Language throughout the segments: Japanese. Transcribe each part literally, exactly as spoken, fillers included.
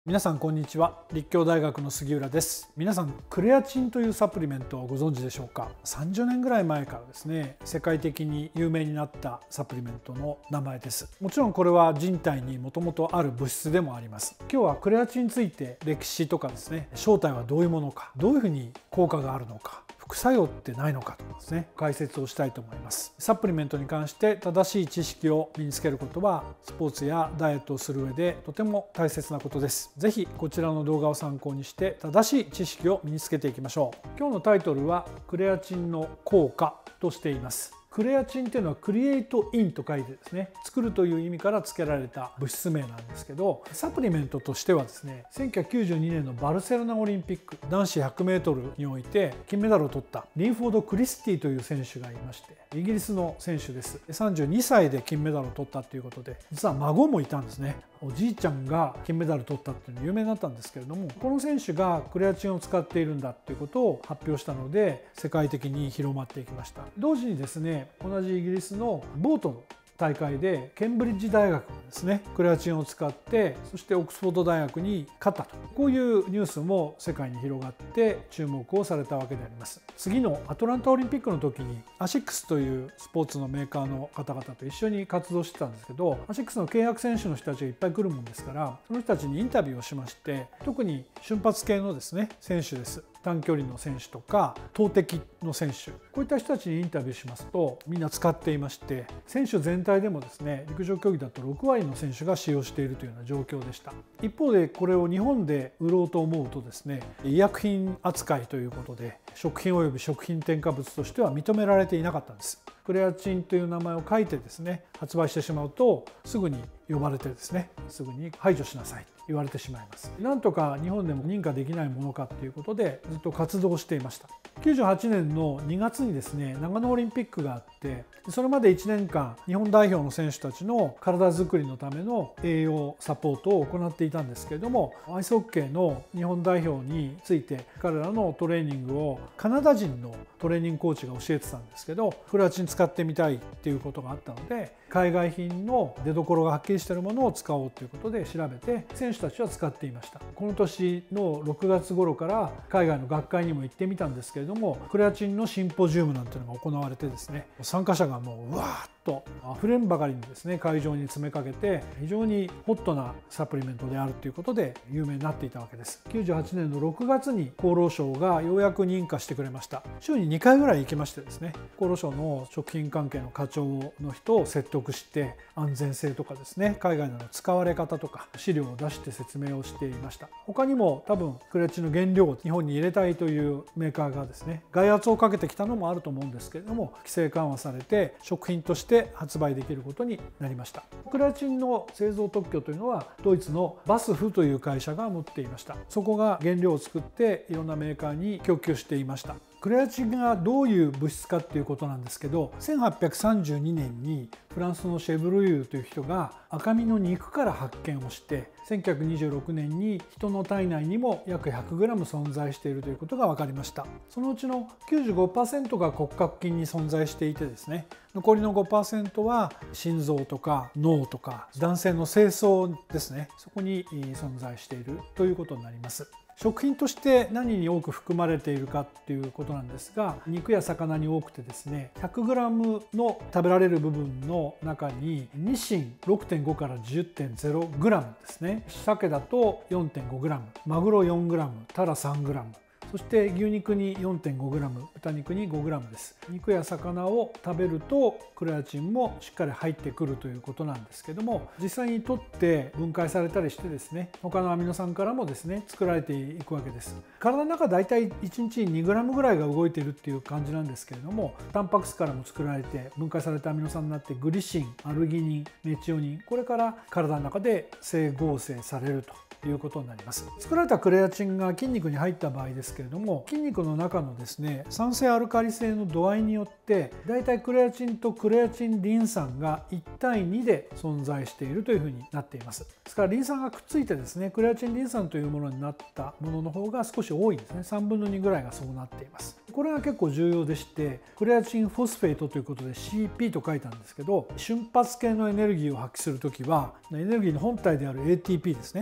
皆さんこんにちは。立教大学の杉浦です。皆さんクレアチンというサプリメントをご存知でしょうか。さんじゅうねんぐらい前からですね、世界的に有名になったサプリメントの名前です。もちろんこれは人体にもともとある物質でもあります。今日はクレアチンについて歴史とかですね、正体はどういうものか、どういうふうに効果があるのか、副作用ってないのかとかですね、解説をしたいと思います。サプリメントに関して正しい知識を身につけることはスポーツやダイエットをする上でとても大切なことです。ぜひこちらの動画を参考にして正しい知識を身につけていきましょう。今日のタイトルはクレアチンの効果としています。クレアチンっていうのはクリエイトインと書いてですね、作るという意味から付けられた物質名なんですけど、サプリメントとしてはですね、せんきゅうひゃくきゅうじゅうにねんのバルセロナオリンピック男子ひゃくメートルにおいて金メダルを取ったリンフォード・クリスティという選手がいまして、イギリスの選手です。さんじゅうにさいで金メダルを取ったということで、実は孫もいたんですね。おじいちゃんが金メダルを取ったっていうの有名になったんですけれども、この選手がクレアチンを使っているんだということを発表したので世界的に広まっていきました。同時にですね、同じイギリスのボートの大会でケンブリッジ大学がですねクレアチンを使って、そしてオックスフォード大学に勝ったと、こういうニュースも世界に広がって注目をされたわけであります。次のアトランタオリンピックの時にアシックスというスポーツのメーカーの方々と一緒に活動してたんですけど、アシックスの契約選手の人たちがいっぱい来るもんですから、その人たちにインタビューをしまして、特に瞬発系のですね選手です、短距離の選手とか投擲の選手、こういった人たちにインタビューしますとみんな使っていまして、選手全体でもですね陸上競技だとろくわりの選手が使用しているというような状況でした。一方でこれを日本で売ろうと思うとですね、医薬品扱いということで食品及び食品添加物としては認められていなかったんです。クレアチンという名前を書いてですね発売してしまうと、すぐに呼ばれてですねすぐに排除しなさいと言われてしまいます。なんとか日本でも認可できないものかということでずっと活動していました。きゅうじゅうはちねんのにがつにですね長野オリンピックがあって、それまでいちねんかん日本代表の選手たちの体づくりのための栄養サポートを行っていたんですけれども、アイスホッケーの日本代表について彼らのトレーニングをカナダ人のトレーニングコーチが教えてたんですけど、クレアチン使ってみたいっていうことがあったので、海外品の出所がはっきりしているものを使おうということで調べて選手たちは使っていました。この年のろくがつ頃から海外の学会にも行ってみたんですけれども、クレアチンのシンポジウムなんていうのが行われてですね、参加者がもううわーっと溢れんばかりにですね会場に詰めかけて、非常にホットなサプリメントであるということで有名になっていたわけです。きゅうじゅうはちねんのろくがつに厚労省がようやく認可してくれました。週ににかいぐらい行きましてですね、厚労省の食品関係の課長の人を説得して、安全性とかですね海外での使われ方とか資料を出して説明をしていました。他にも多分クレアチンの原料を日本に入れたいというメーカーがですね外圧をかけてきたのもあると思うんですけれども、規制緩和されて食品として発売できることになりました。クレアチンの製造特許というのはドイツのバスフという会社が持っていました。そこが原料を作っていろんなメーカーに供給していました。クレアチンがどういう物質かっていうことなんですけど、せんはっぴゃくさんじゅうにねんにフランスのシェブルユーという人が赤身の肉から発見をして、せんきゅうひゃくにじゅうろくねんに人の体内にも約ひゃくグラム存在しているということが分かりました。そのうちの きゅうじゅうごパーセント が骨格筋に存在していてですね、残りの ごパーセント は心臓とか脳とか男性の精巣ですね、そこに存在しているということになります。食品として何に多く含まれているかっていうことなんですが、肉や魚に多くてですね ひゃくグラム の食べられる部分の中にニシン ろくてんご から じゅってんゼログラム ですね、鮭だと よんてんごグラム、 マグロ よんグラム、 タラ さんグラム、そして牛肉に よんてんごグラム、 豚肉に ごグラム です。肉や魚を食べるとクレアチンもしっかり入ってくるということなんですけども、実際にとって分解されたりしてですね他のアミノ酸からもですね作られていくわけです。体の中だいたいいちにちににグラムぐらいが動いているっていう感じなんですけれども、タンパク質からも作られて分解されたアミノ酸になってグリシン、アルギニン、メチオニン、これから体の中で整合成されるということになります。作られたクレアチンが筋肉に入った場合ですけれども、筋肉の中のですね酸性アルカリ性の度合いによってだいたいクレアチンとクレアチンリン酸がいちたいにで存在しているというふうになっています。ですからリン酸がくっついてですねクレアチンリン酸というものになったものの方が少し多いんですね。さんぶんのにぐらいがそうなっています。これが結構重要でして、クレアチンフォスフェートということで シーピー と書いたんですけど、瞬発系のエネルギーを発揮するときはエネルギーの本体である エーティーピー ですね、アデ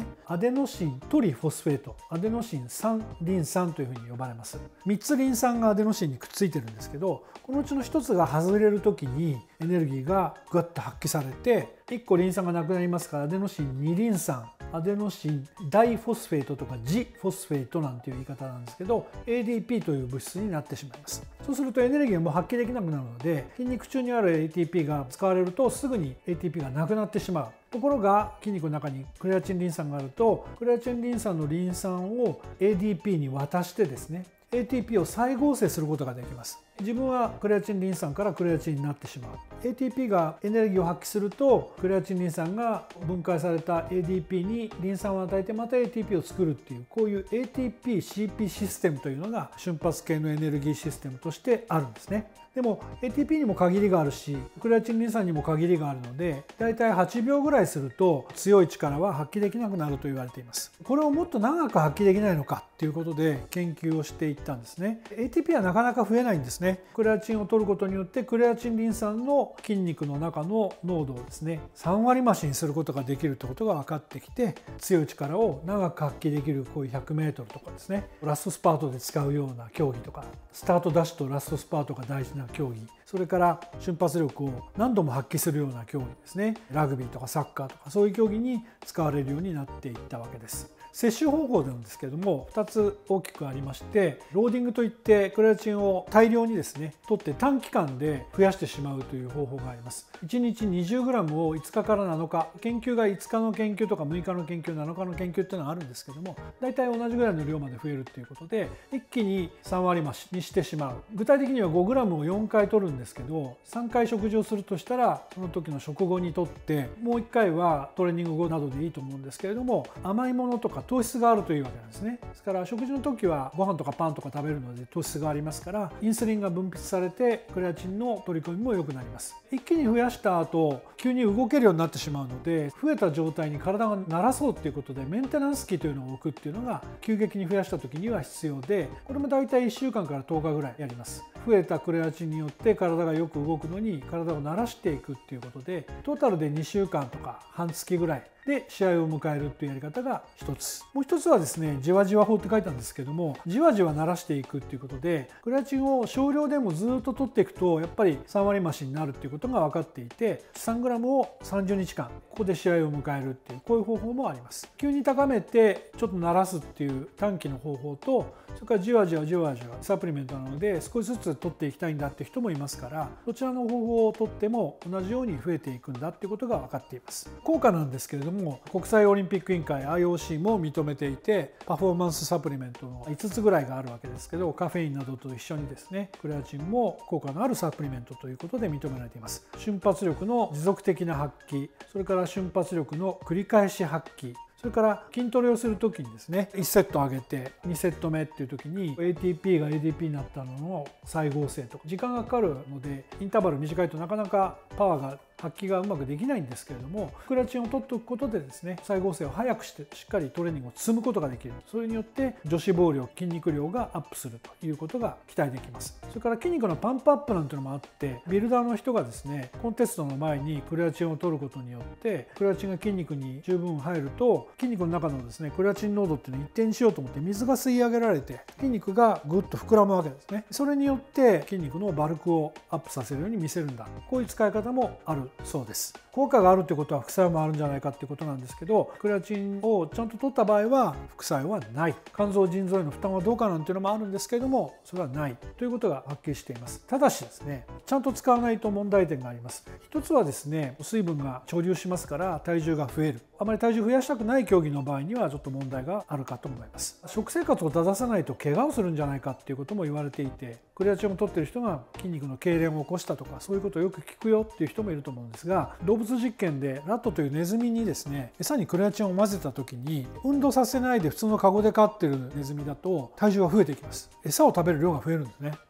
デノシントリフォスフェート、アデノシンさんリン酸というふうに呼ばれます。みっつリン酸がアデノシンにくっついてるんですけど、このうちのひとつが外れる時にエネルギーがグッと発揮されて、いっこリン酸がなくなりますからアデノシンにリン酸、アデノシンダイフォスフェートとかジフォスフェートなんていう言い方なんですけど、 エーディーピー という物質になってしまいます。そうするとエネルギーがもう発揮できなくなるので、筋肉中にある エーティーピー が使われるとすぐに エーティーピー がなくなってしまう。ところが筋肉の中にクレアチンリン酸があると、クレアチンリン酸のリン酸を エーディーピー に渡してですね、エーティーピー を再合成することができます。自分はクレアチンリン酸からクレアチンになってしまう。エーティーピー がエネルギーを発揮すると、クレアチンリン酸が分解された エーディーピー にリン酸を与えてまた エーティーピー を作るっていう、こういう エーティーピーシーピー システムというのが瞬発系のエネルギーシステムとしてあるんですね。でも エーティーピー にも限りがあるし、クレアチンリン酸にも限りがあるので、だいたいはちびょうぐらいすると強い力は発揮できなくなると言われています。これをもっと長く発揮できないのかっていうことで研究をしていったんですね。エーティーピー はなかなか増えないんですね。クレアチンを取ることによってクレアチンリン酸の筋肉の中の濃度をですねさんわり増しにすることができるということが分かってきて、強い力を長く発揮できるこういうひゃくメートルとかですね、ラストスパートで使うような競技とか、スタートダッシュとラストスパートが大事な競技、それから瞬発力を何度も発揮するような競技ですね、ラグビーとかサッカーとかそういう競技に使われるようになっていったわけです。摂取方法なんですけれどもふたつ大きくありまして、ローディングといってクレアチンを大量にですね取って短期間で増やしてしまうという方法があります。いちにち にじゅうグラム をいつかからなのか、研究がいつかの研究とかむいかの研究、なのかの研究っていうのがあるんですけども、大体同じぐらいの量まで増えるということで一気にさんわり増しにしてしまう。具体的には ごグラム をよんかい取るんですけど、さんかい食事をするとしたらその時の食後に取って、もういっかいはトレーニング後などでいいと思うんですけれども、甘いものとか糖質があるというわけなんですね。ですから食事の時はご飯とかパンとか食べるので糖質がありますから、インスリンが分泌されてクレアチンの取り込みも良くなります。一気に増やした後急に動けるようになってしまうので、増えた状態に体が慣らそうということでメンテナンス期というのを置くっていうのが急激に増やした時には必要で、これも大体いっしゅうかんからとおかぐらいやります。増えたクレアチンによって体がよく動くのに体を慣らしていくっていうことで、トータルでにしゅうかんとか半月ぐらいで試合を迎えるっていうやり方が一つ。もう一つはですね、じわじわ法って書いたんですけども、じわじわ慣らしていくっていうことで、クレアチンを少量でもずっと取っていくとやっぱりさんわり増しになるっていうことが分かっていて、さんグラム をさんじゅうにちかんここで試合を迎えるっていう、こういう方法もあります。急に高めてちょっと慣らすっていう短期の方法と、それからじわじわじわじわサプリメントなので少しずつ取っていきたいんだっていう人もいますから、どちらの方法を取っても同じように増えていくんだっていうことが分かっています。効果なんですけれども、国際オリンピック委員会 アイオーシー も認めていて、パフォーマンスサプリメントのいつつぐらいがあるわけですけど、カフェインなどと一緒にですねクレアチンも効果のあるサプリメントということで認められています。瞬発力の持続的な発揮、それから瞬発力の繰り返し発揮、それから筋トレをするときにですね、いちセット上げてにセット目っていう時に エーティーピー が エーディーピー になったのの再合成とか時間がかかるので、インターバル短いとなかなかパワーが発揮がうまくできないんですけれども、クレアチンを取っておくことでですね再合成を早くしてしっかりトレーニングを積むことができる。それによって女子肪量、筋肉量がアップするということが期待できます。それから筋肉のパンプアップなんていうのもあって、ビルダーの人がですねコンテストの前にクレアチンを取ることによってクレアチンが筋肉に十分入ると、筋肉の中のですねクレアチン濃度っていうのを一定にしようと思って水が吸い上げられて筋肉がぐっと膨らむわけですね。それによって筋肉のバルクをアップさせるように見せるんだ、こういう使い方もあるそうです。効果があるということは副作用もあるんじゃないかっていうことなんですけど、クレアチンをちゃんと取った場合は副作用はない。肝臓腎臓への負担はどうかなんていうのもあるんですけれども、それはないということがはっきりしています。ただしですね、ちゃんと使わないと問題点があります。一つはですね、水分が貯留しますから体重が増える。あまり体重増やしたくない競技の場合にはちょっと問題があるかと思います。食生活を正さないと怪我をするんじゃないかっていうことも言われていて、クレアチンを取っている人が筋肉の痙攣を起こしたとか、そういうことをよく聞くよっていう人もいると思うんですが、動物実験でラットというネズミにですね餌にクレアチンを混ぜた時に、運動させないで普通のカゴで飼ってるネズミだと体重が増えていきます。餌を食べる量が増えるんですね。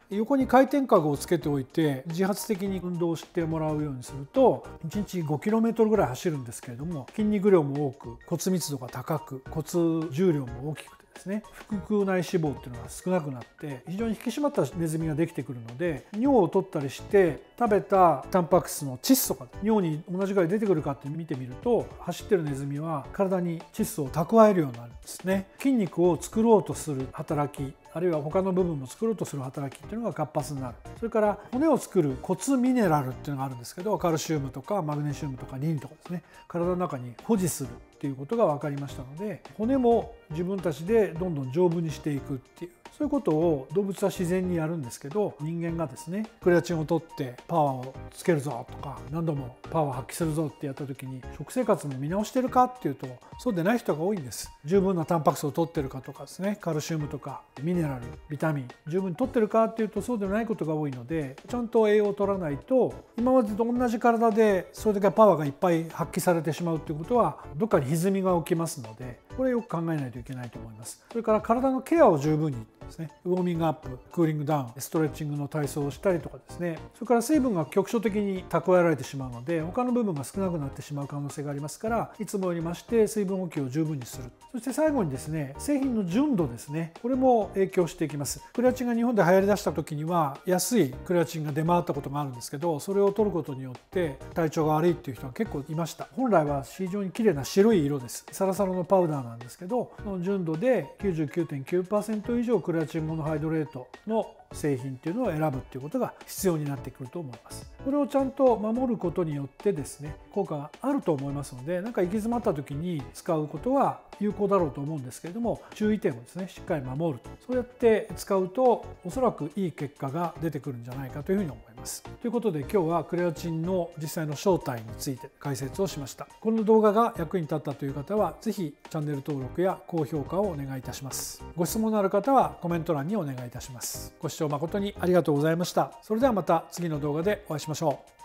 横に回転カゴをつけておいて自発的に運動してもらうようにするといちにちごキロメートルぐらい走るんですけれども、筋肉量も多く骨密度が高く骨重量も大きくてですね、腹腔内脂肪っていうのが少なくなって非常に引き締まったネズミができてくるので、尿を取ったりして食べたタンパク質の窒素が尿に同じぐらい出てくるかって見てみると、走ってるネズミは体に窒素を蓄えるようになるんですね。筋肉を作ろうとする働き、あるいは他の部分も作ろうとする働きっていうのが活発になる。それから骨を作る骨ミネラルっていうのがあるんですけど、カルシウムとかマグネシウムとかリンとかですね、体の中に保持するっていうことが分かりましたので、骨も自分たちでどんどん丈夫にしていくっていう、そういうことを動物は自然にやるんですけど、人間がですねクレアチンを取ってパワーをつけるぞとか何度もパワーを発揮するぞってやった時に食生活も見直してるかっていうと、そうでない人が多いんです。十分なタンパク質を取ってるかとかですね、カルシウムとかミネラル、ビタミン十分に取ってるかっていうとそうでないことが多いので、ちゃんと栄養を取らないと今までと同じ体でそれだけパワーがいっぱい発揮されてしまうっていうことはどっかに歪みが起きますので、これよく考えないといけないと思います。それから体のケアを十分にですね、ウォーミングアップ、クーリングダウン、ストレッチングの体操をしたりとかですね、それから水分が局所的に蓄えられてしまうので他の部分が少なくなってしまう可能性がありますから、いつもよりまして水分補給を十分にする。そして最後にですね、製品の純度ですね、これも影響していきます。クレアチンが日本で流行りだした時には安いクレアチンが出回ったことがあるんですけど、それを取ることによって体調が悪いっていう人が結構いました。本来は非常に綺麗な白い色です。サラサラのパウダーなんですけど、その純度で きゅうじゅうきゅうてんきゅうパーセント 以上クレアチンモノハイドレートの製品っていうのを選ぶっていうことが必要になってくると思います。これをちゃんと守ることによってですね、効果があると思いますので、何か行き詰まった時に使うことは有効だろうと思うんですけれども、注意点をですねしっかり守ると、そうやって使うとおそらくいい結果が出てくるんじゃないかというふうに思います。ということで今日はクレアチンの実際の正体について解説をしました。この動画が役に立ったという方は是非チャンネル登録や高評価をお願いいたします。ご質問のある方はコメント欄にお願いいたします。ご視聴誠にありがとうございました。それではまた次の動画でお会いしましょう。